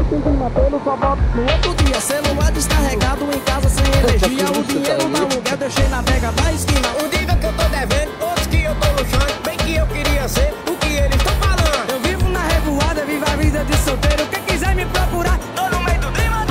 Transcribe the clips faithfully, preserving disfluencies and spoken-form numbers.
pinto na pelo, só volto no outro dia. Celular descarregado em casa sem energia. O dinheiro do aluguel deixei na adega da esquina. Um diga que eu tô devendo, outros que eu tô luxando. Bem que eu queria ser o que eles estão falando. Eu vivo na revoada, vivo a vida de solteiro. Quem quiser me procurar, tô no meio do drimadeiro.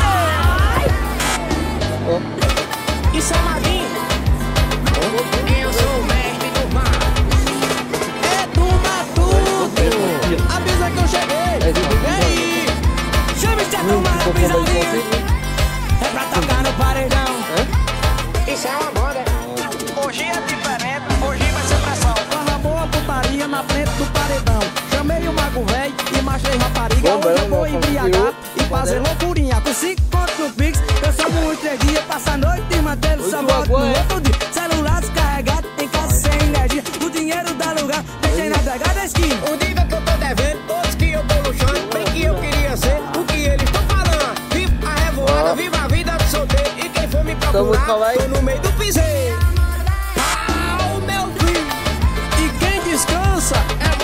Isso é Maguinho. Eu sou o mestre do mar. É do Matuto. Avisa que eu cheguei. E aí? Chama esse turma na pisadinha. É pra tocar no paredão. Isso é uma moda. Hoje é diferente, hoje vai ser pressão. Fala boa putaria na frente do paredão. Chamei o mago velho e mostrei rapariga. Hoje eu vou embriagar e fazer loucurinha. Com cinco contos no Pix, eu só muito três dias. Passa a noite e mantendo só volta no outro dia. Celular descarregado, em casa sem energia. O dinheiro dá lugar, deixei na adega da esquina. Um diga que eu tô devendo, outros que eu tô luxando. Bem que eu queria ser o que eles estão falando. Vivo a revoada, vivo a vida do solteiro. E quem for me procurar, tô no meio do piseiro. Ah, o meu filho. E quem descansa é